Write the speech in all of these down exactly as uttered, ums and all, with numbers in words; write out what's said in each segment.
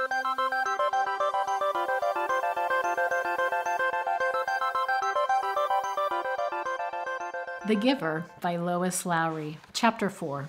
The Giver by Lois Lowry, Chapter four.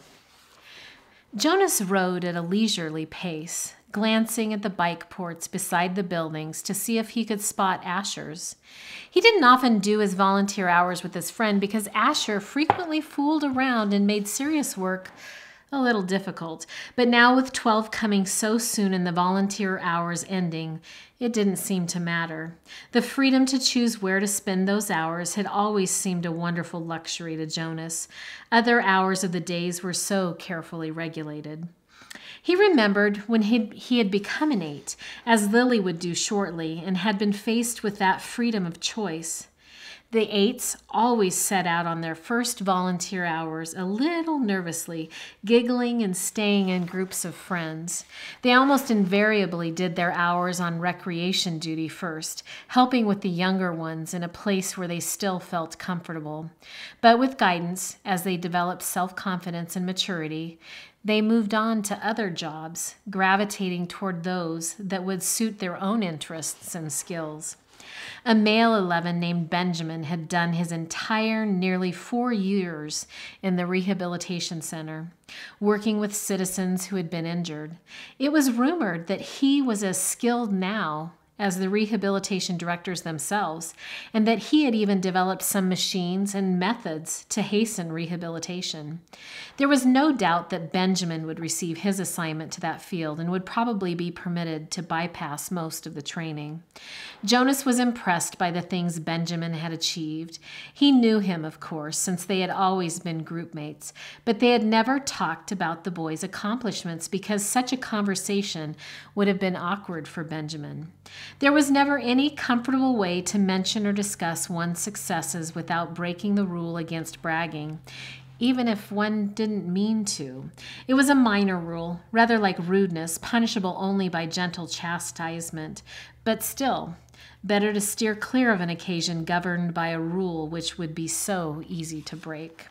Jonas rode at a leisurely pace, glancing at the bike ports beside the buildings to see if he could spot Asher's. He didn't often do his volunteer hours with his friend because Asher frequently fooled around and made serious work a little difficult. But now with twelve coming so soon and the volunteer hours ending, it didn't seem to matter. The freedom to choose where to spend those hours had always seemed a wonderful luxury to Jonas. Other hours of the days were so carefully regulated. He remembered when he he had become an eight, as Lily would do shortly, and had been faced with that freedom of choice. The eights always set out on their first volunteer hours a little nervously, giggling and staying in groups of friends. They almost invariably did their hours on recreation duty first, helping with the younger ones in a place where they still felt comfortable. But with guidance, as they developed self-confidence and maturity, they moved on to other jobs, gravitating toward those that would suit their own interests and skills. A male eleven named Benjamin had done his entire nearly four years in the rehabilitation center, working with citizens who had been injured. It was rumored that he was as skilled now as the rehabilitation directors themselves, and that he had even developed some machines and methods to hasten rehabilitation. There was no doubt that Benjamin would receive his assignment to that field and would probably be permitted to bypass most of the training. Jonas was impressed by the things Benjamin had achieved. He knew him, of course, since they had always been groupmates, but they had never talked about the boy's accomplishments because such a conversation would have been awkward for Benjamin. There was never any comfortable way to mention or discuss one's successes without breaking the rule against bragging, even if one didn't mean to. It was a minor rule, rather like rudeness, punishable only by gentle chastisement, but still, better to steer clear of an occasion governed by a rule which would be so easy to break.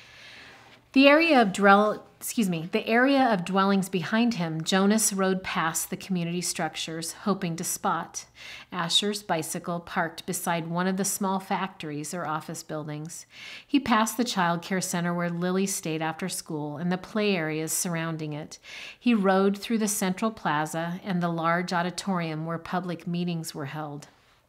The area of dwell, excuse me, the area of dwellings behind him, Jonas rode past the community structures, hoping to spot Asher's bicycle parked beside one of the small factories or office buildings. He passed the child care center where Lily stayed after school and the play areas surrounding it. He rode through the central plaza and the large auditorium where public meetings were held.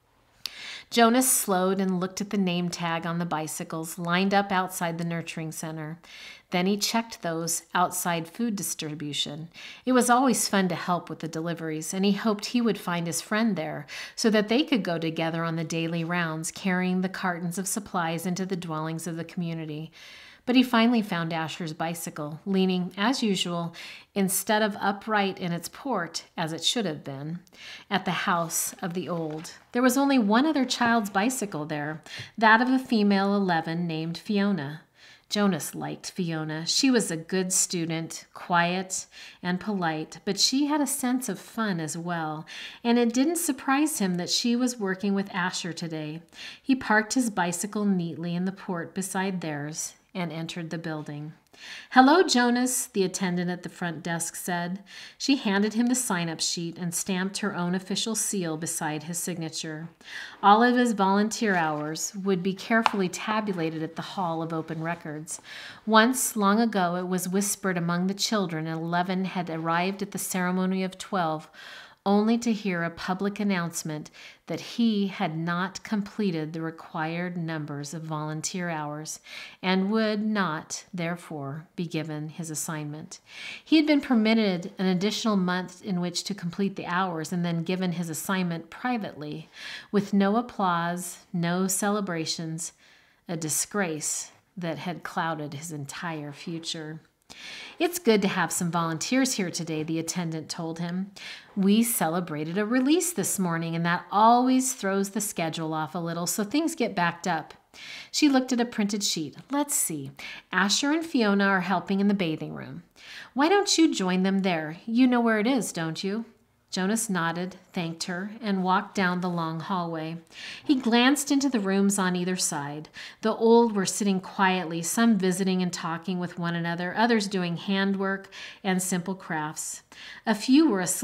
Jonas slowed and looked at the name tag on the bicycles lined up outside the nurturing center. Then he checked those outside food distribution. It was always fun to help with the deliveries, and he hoped he would find his friend there so that they could go together on the daily rounds, carrying the cartons of supplies into the dwellings of the community. But he finally found Asher's bicycle, leaning, as usual, instead of upright in its port, as it should have been, at the house of the old. There was only one other child's bicycle there, that of a female eleven named Fiona. Jonas liked Fiona. She was a good student, quiet and polite, but she had a sense of fun as well, and it didn't surprise him that she was working with Asher today. He parked his bicycle neatly in the port beside theirs and entered the building. "Hello, Jonas," the attendant at the front desk said. She handed him the sign-up sheet and stamped her own official seal beside his signature. All of his volunteer hours would be carefully tabulated at the Hall of Open Records. Once, long ago, it was whispered among the children eleven had arrived at the ceremony of twelve, only to hear a public announcement that he had not completed the required numbers of volunteer hours and would not, therefore, be given his assignment. He had been permitted an additional month in which to complete the hours and then given his assignment privately, with no applause, no celebrations, a disgrace that had clouded his entire future. "It's good to have some volunteers here today," the attendant told him. "We celebrated a release this morning, and that always throws the schedule off a little, so things get backed up." She looked at a printed sheet. "Let's see. Asher and Fiona are helping in the bathing room. Why don't you join them there? You know where it is, don't you?" Jonas nodded, thanked her, and walked down the long hallway. He glanced into the rooms on either side. The old were sitting quietly, some visiting and talking with one another, others doing handwork and simple crafts. A few were asleep,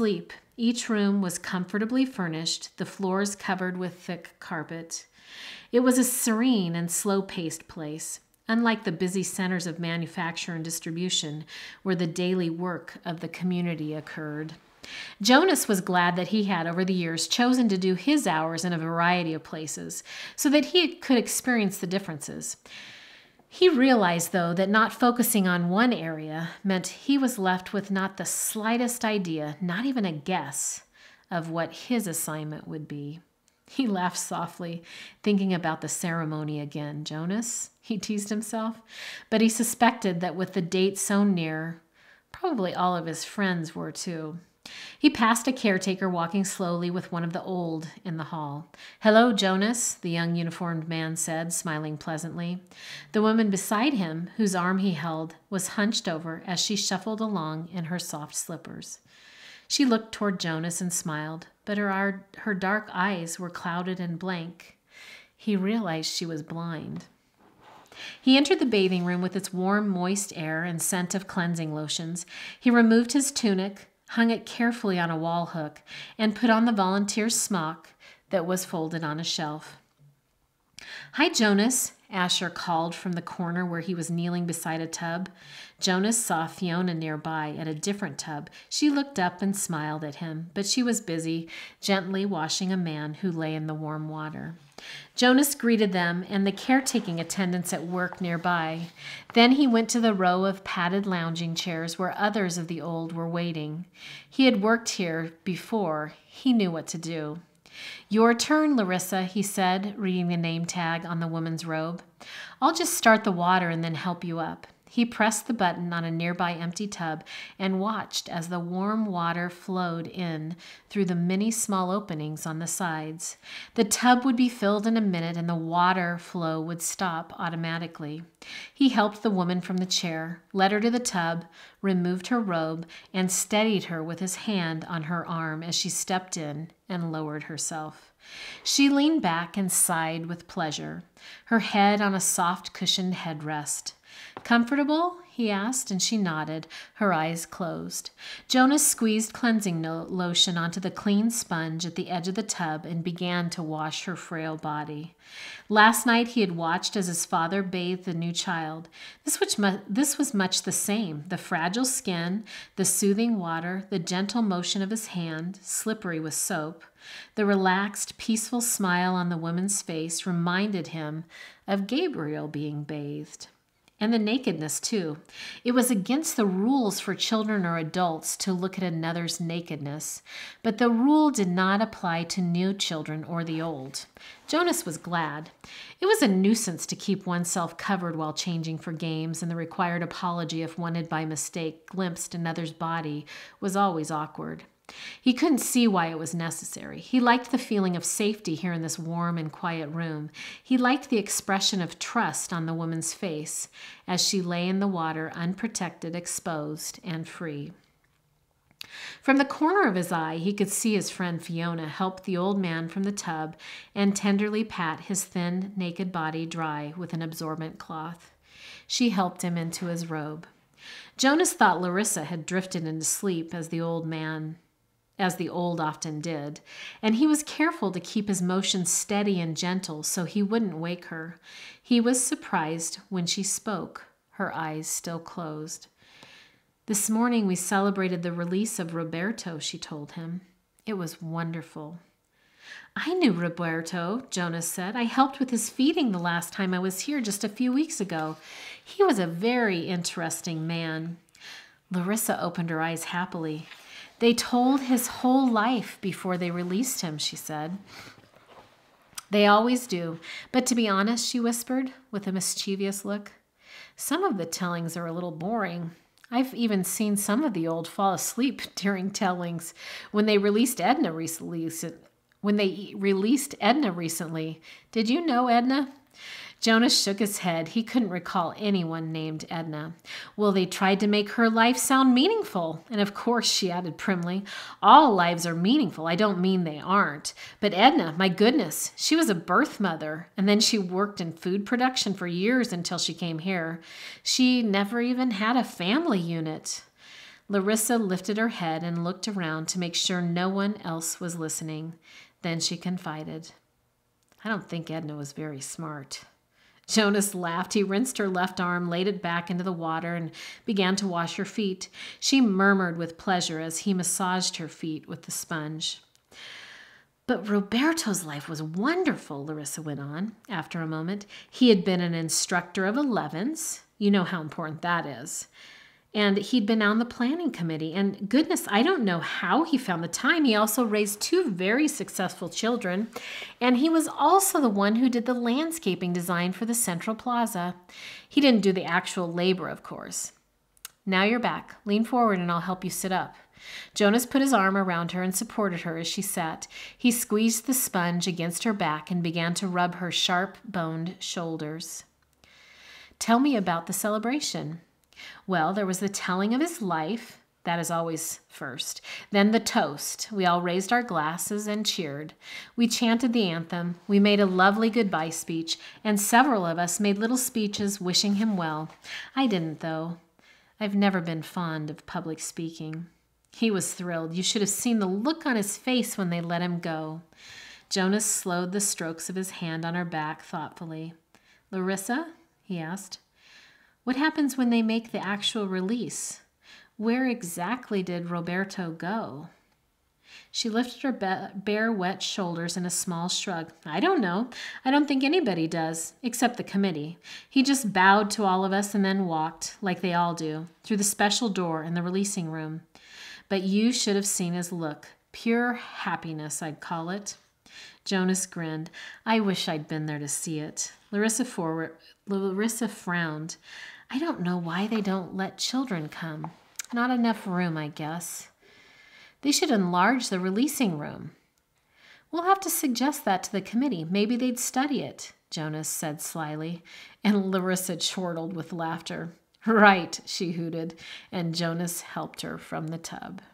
Each room was comfortably furnished, the floors covered with thick carpet. It was a serene and slow-paced place, unlike the busy centers of manufacture and distribution where the daily work of the community occurred. Jonas was glad that he had, over the years, chosen to do his hours in a variety of places so that he could experience the differences. He realized, though, that not focusing on one area meant he was left with not the slightest idea, not even a guess, of what his assignment would be. He laughed softly, thinking about the ceremony again. Jonas, he teased himself, but he suspected that with the date so near, probably all of his friends were too. He passed a caretaker walking slowly with one of the old in the hall. "Hello, Jonas," the young uniformed man said, smiling pleasantly. The woman beside him, whose arm he held, was hunched over as she shuffled along in her soft slippers. She looked toward Jonas and smiled, but her, her dark eyes were clouded and blank. He realized she was blind. He entered the bathing room with its warm, moist air and scent of cleansing lotions. He removed his tunic, hung it carefully on a wall hook, and put on the volunteer's smock that was folded on a shelf. "Hi, Jonas," Asher called from the corner where he was kneeling beside a tub. Jonas saw Fiona nearby at a different tub. She looked up and smiled at him, but she was busy gently washing a man who lay in the warm water. Jonas greeted them and the caretaking attendants at work nearby. Then he went to the row of padded lounging chairs where others of the old were waiting. He had worked here before. He knew what to do. "Your turn, Larissa," he said, reading the name tag on the woman's robe. "I'll just start the water and then help you up." He pressed the button on a nearby empty tub and watched as the warm water flowed in through the many small openings on the sides. The tub would be filled in a minute and the water flow would stop automatically. He helped the woman from the chair, led her to the tub, removed her robe, and steadied her with his hand on her arm as she stepped in and lowered herself. She leaned back and sighed with pleasure, her head on a soft cushioned headrest. "Comfortable?" he asked, and she nodded, her eyes closed. Jonas squeezed cleansing no- lotion onto the clean sponge at the edge of the tub and began to wash her frail body. Last night he had watched as his father bathed the new child. This was, mu- this was much the same. The fragile skin, the soothing water, the gentle motion of his hand, slippery with soap, the relaxed, peaceful smile on the woman's face reminded him of Gabriel being bathed. And the nakedness, too. It was against the rules for children or adults to look at another's nakedness, but the rule did not apply to new children or the old. Jonas was glad. It was a nuisance to keep oneself covered while changing for games, and the required apology if one had by mistake glimpsed another's body was always awkward. He couldn't see why it was necessary. He liked the feeling of safety here in this warm and quiet room. He liked the expression of trust on the woman's face as she lay in the water, unprotected, exposed, and free. From the corner of his eye, he could see his friend Fiona help the old man from the tub and tenderly pat his thin, naked body dry with an absorbent cloth. She helped him into his robe. Jonas thought Larissa had drifted into sleep as the old man as the old often did, and he was careful to keep his motions steady and gentle so he wouldn't wake her. He was surprised when she spoke, her eyes still closed. "This morning we celebrated the release of Roberto," she told him. "It was wonderful." "I knew Roberto," Jonas said. "I helped with his feeding the last time I was here just a few weeks ago. He was a very interesting man." Larissa opened her eyes happily. "They told his whole life before they released him," she said. "They always do. But to be honest," she whispered with a mischievous look, "some of the tellings are a little boring. I've even seen some of the old fall asleep during tellings. When they released Edna recently, when they released Edna recently, did you know Edna?" Jonas shook his head. He couldn't recall anyone named Edna. "Well, they tried to make her life sound meaningful. And of course," she added primly, "all lives are meaningful. I don't mean they aren't. But Edna, my goodness, she was a birth mother. And then she worked in food production for years until she came here. She never even had a family unit." Larissa lifted her head and looked around to make sure no one else was listening. Then she confided, "I don't think Edna was very smart." Jonas laughed. He rinsed her left arm, laid it back into the water, and began to wash her feet. She murmured with pleasure as he massaged her feet with the sponge. "But Roberto's life was wonderful," Larissa went on after a moment. "He had been an instructor of elevens. You know how important that is. And he'd been on the planning committee. And goodness, I don't know how he found the time. He also raised two very successful children. And he was also the one who did the landscaping design for the Central Plaza. He didn't do the actual labor, of course. Now you're back. Lean forward and I'll help you sit up." Jonas put his arm around her and supported her as she sat. He squeezed the sponge against her back and began to rub her sharp-boned shoulders. "Tell me about the celebration." "Well, there was the telling of his life. That is always first. Then the toast. We all raised our glasses and cheered. We chanted the anthem. We made a lovely goodbye speech, and several of us made little speeches wishing him well. I didn't, though. I've never been fond of public speaking." He was thrilled. You should have seen the look on his face when they let him go. Jonas slowed the strokes of his hand on her back thoughtfully. "Larissa," he asked, "what happens when they make the actual release? Where exactly did Roberto go?" She lifted her bare, wet shoulders in a small shrug. "I don't know. I don't think anybody does, except the committee. He just bowed to all of us and then walked, like they all do, through the special door in the releasing room. But you should have seen his look. Pure happiness, I'd call it." Jonas grinned. "I wish I'd been there to see it." Larissa, forward, Larissa frowned. "I don't know why they don't let children come. Not enough room, I guess. They should enlarge the releasing room." "We'll have to suggest that to the committee. Maybe they'd study it," Jonas said slyly, and Larissa chortled with laughter. "Right," she hooted, and Jonas helped her from the tub.